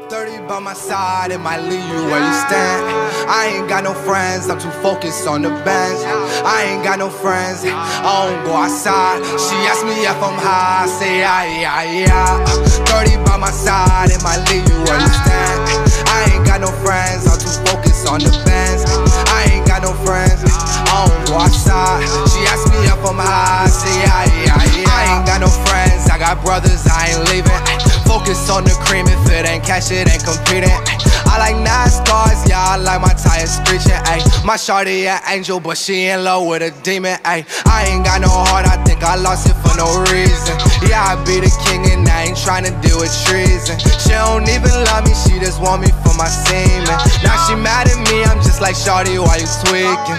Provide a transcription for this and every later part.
30 by my side, it might leave you where you stand. I ain't got no friends, I'm too focused on the bands. I ain't got no friends, I don't go outside. She asked me if I'm high, I say yeah. 30 by my side, it might leave you where you stand. I ain't got no friends, I'm too focused on the bands. I ain't got no friends, I don't go outside. She asked me if I'm high, I say yeah. I ain't got no friends, I got brothers, I ain't leaving. Focus on the cream, if it ain't cash, it ain't competing. I like NASCARs, yeah, I like my tires screeching. My shawty an angel, but she in love with a demon. I ain't got no heart, I think I lost it for no reason. Yeah, I be the king and I ain't tryna deal with treason. She don't even love me, she just want me for my semen. Now she mad at me, I'm just like, shawty, why you tweaking?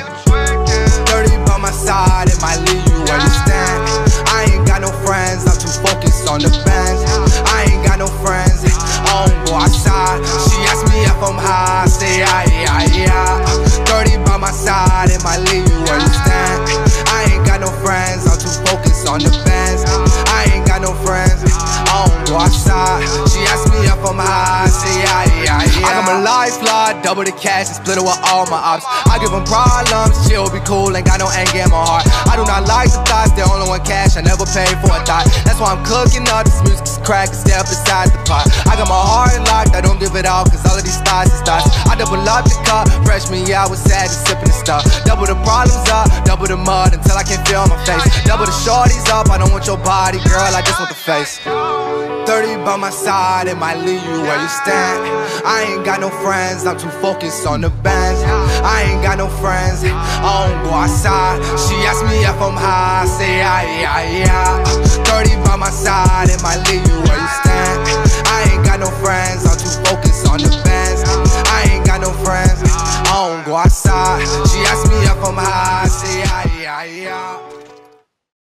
30 by my side, it might leave you where you stand. I ain't got no friends, I'm too focused on the bands. I ain't got no friends, I don't go outside. She asked me if I'm high, I say yeah. 30 by my side, it might leave you where you stand. I ain't got no friends, I'm too focused on the bands. I ain't got no friends, I don't go outside. She asked me if I'm high, I say yeah. I got my life fly, double the cash and split it with all my ops. I give them problems, chill, be cool, ain't got no anger in my heart. I do not like the thoughts, they only want cash, I never paid for a thought. That's why I'm cooking up, this music's crack, step beside the pot. I got my heart locked, I don't give it all, cause all of these thoughts is thoughts. I double up the cup, freshman year I was sad, just sipping the stuff. Double the problems up, double the mud until I can't feel my face. Double the shorties up, I don't want your body, girl, I just want the face. 30 by my side, it might leave you where you stand. I ain't got no friends, I'm too focused on the bands. I ain't got no friends, I don't go outside. She asked me if I'm high, I say yeah. 30 by my side, it might leave you where you stand. I ain't got no friends, I'm too focused on the bands. I ain't got no friends, I don't go outside. She asked me if I'm high,